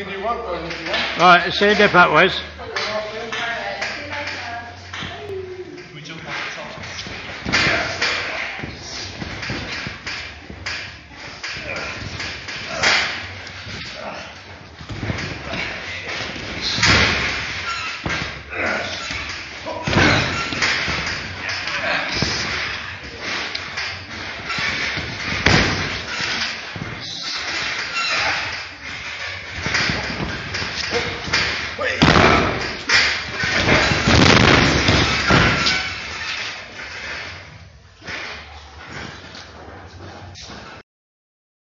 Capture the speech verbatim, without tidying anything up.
can do one for you if you want. Right, let's see the dip that was.